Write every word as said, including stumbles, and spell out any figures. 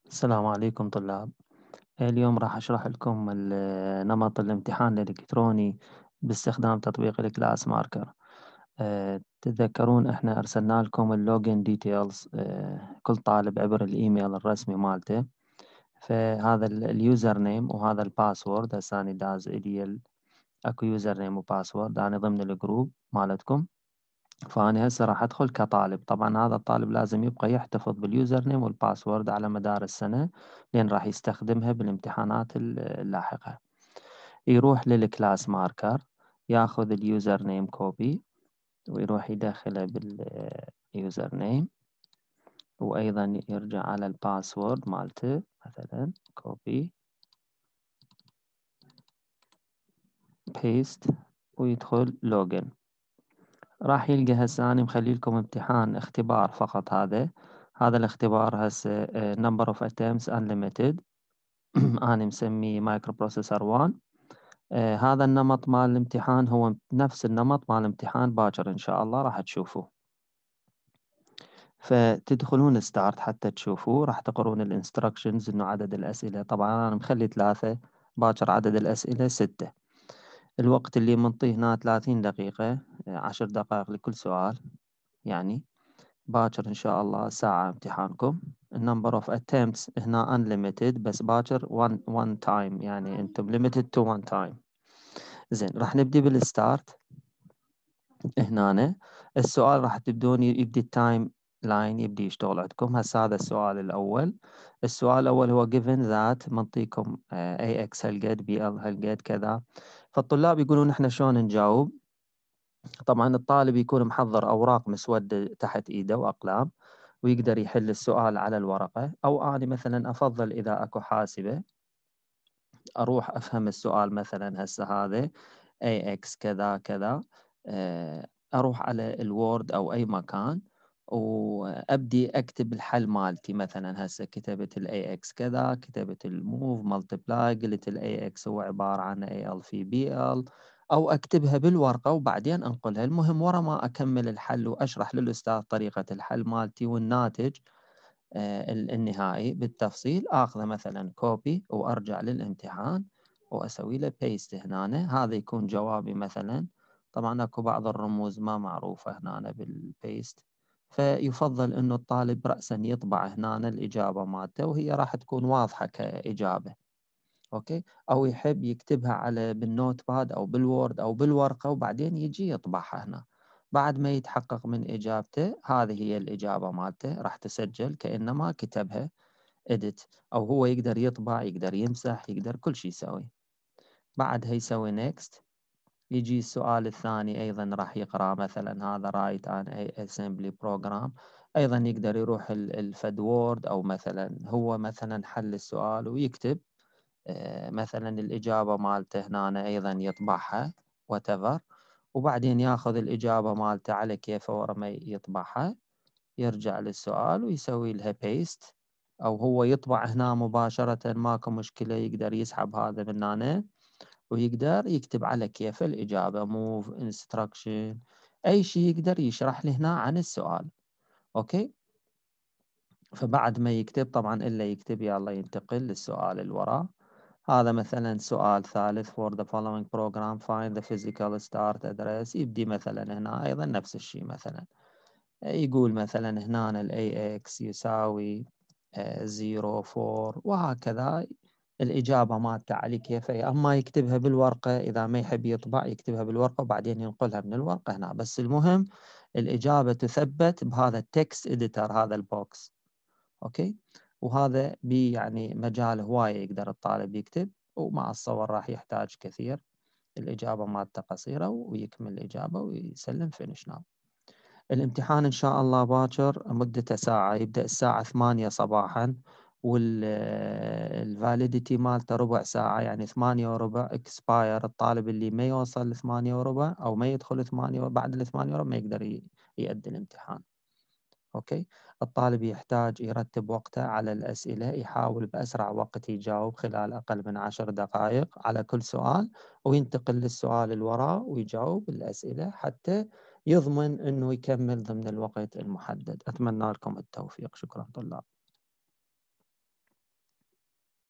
السلام عليكم طلاب. اليوم راح أشرح لكم ال- نمط الامتحان الإلكتروني باستخدام تطبيق الكلاس ماركر. أه، تتذكرون احنا أرسلنا لكم اللوجن ديتيلز، أه، كل طالب عبر الإيميل الرسمي مالته. فهذا ال- اليوزر نيم وهذا الباسورد. هسه أنا داز إلي ال- اكو يوزر نيم وباسورد، أنا ضمن الجروب مالتكم. فأنا هسه راح أدخل كطالب. طبعا هذا الطالب لازم يبقى يحتفظ باليوزر نيم والباسورد على مدار السنة، لأن راح يستخدمها بالامتحانات ال- اللاحقة. يروح للكلاس ماركر، ياخذ اليوزر نيم كوبي ويروح يدخله باليوزر نيم، وأيضا يرجع على الباسورد مالته، مثلا كوبي بيست، ويدخل لوجن. راح يلقى هسه أنا مخلي لكم امتحان اختبار فقط. هذا هذا الاختبار هسه آه، number of attempts unlimited. أنا مسميه مايكرو بروسيسور واحد. آه، هذا النمط مال الامتحان هو نفس النمط مال امتحان باكر إن شاء الله راح تشوفوه. فتدخلون ستارت حتى تشوفوه، راح تقرون الانستركشنز انه عدد الأسئلة. طبعا أنا مخلي ثلاثة، باكر عدد الأسئلة ستة. الوقت اللي منطيه هنا ثلاثين دقيقة، آه، عشر دقائق لكل سؤال. يعني باكر إن شاء الله ساعة امتحانكم. number of attempts هنا unlimited، بس باكر one one time، يعني أنتم limited to one time. زين، راح نبدي بالستارت. هنا السؤال راح تبدون يبدي التايم لاين، يبدي يشتغل عندكم. هسا هذا السؤال الأول. السؤال الأول هو given that منطيكم آه، ax هالقد bl هالقد كذا. فالطلاب يقولون احنا شلون نجاوب. طبعا الطالب يكون محضر أوراق مسودة تحت إيده وأقلام، ويقدر يحل السؤال على الورقة. أو أنا مثلا أفضل إذا أكو حاسبة أروح أفهم السؤال. مثلا هسه هذا ax كذا كذا، آه، أروح على الوورد أو أي مكان وأبدي أكتب الحل مالتي. مثلا هسه كتبت ال ax كذا، كتبت الموف multiply، قلت ال ax هو عبارة عن al في bl، أو أكتبها بالورقة وبعدين أنقلها. المهم ورا ما أكمل الحل وأشرح للأستاذ طريقة الحل مالتي والناتج آه، النهائي بالتفصيل، اخذه مثلا كوبي وارجع للامتحان واسوي له بيست هنا. هذا يكون جوابي مثلا. طبعا اكو بعض الرموز ما معروفة هنا بالبيست، فيفضل انه الطالب رأسا يطبع هنا الاجابة مالته وهي راح تكون واضحة كاجابة. اوكي، او يحب يكتبها على بالنوت باد او بالوورد او بالورقة وبعدين يجي يطبعها هنا. بعد ما يتحقق من إجابته، هذه هي الإجابة مالته، راح تسجل كأنما كتبها edit. أو هو يقدر يطبع، يقدر يمسح، يقدر كل شيء يسوي. بعدها يسوي next. يجي السؤال الثاني أيضا راح يقرأ، مثلا هذا write an assembly program. أيضا يقدر يروح الفد وورد، أو مثلا هو مثلا حل السؤال ويكتب آه، مثلا الإجابة مالته هنا أيضا يطبعها whatever. وبعدين ياخذ الإجابة مالته على كيفه ورا ما يطبعها، يرجع للسؤال ويسوي لها بيست. أو هو يطبع هنا مباشرة، ماكو مشكلة، يقدر يسحب هذا من هنا ويقدر يكتب على كيفه الإجابة move instruction، أي شيء يقدر يشرح لي هنا عن السؤال. أوكي. فبعد ما يكتب طبعا إلا يكتب، يلا ينتقل للسؤال اللي وراه. هذا مثلا سؤال ثالث for the following program find the physical start address. يبدي مثلا هنا أيضا نفس الشيء، مثلا يقول مثلا هنا ال ax يساوي زيرو فور وهكذا. الإجابة مالته على كيفه، أما يكتبها بالورقة إذا ما يحب يطبع يكتبها بالورقة وبعدين ينقلها من الورقة هنا. بس المهم الإجابة تثبت بهذا التكست إديتر، هذا البوكس. أوكي. وهذا بي يعني مجال هواية يقدر الطالب يكتب، ومع الصور راح يحتاج كثير. الإجابة مالته قصيرة ويكمل الإجابة ويسلم فينش ناو. الامتحان إن شاء الله باكر، مدته ساعة، يبدأ الساعة ثمانية صباحا، والفاليديتي مالته ربع ساعة، يعني ثمانية وربع اكسباير. الطالب اللي ما يوصل لثمانية وربع أو ما يدخل ثمانية بعد الثمانية وربع ما يقدر يؤدي الامتحان. أوكي. الطالب يحتاج يرتب وقته على الأسئلة، يحاول بأسرع وقت يجاوب خلال أقل من عشر دقائق على كل سؤال، وينتقل للسؤال اللي وراه ويجاوب الأسئلة حتى يضمن أنه يكمل ضمن الوقت المحدد. أتمنى لكم التوفيق. شكرا طلاب.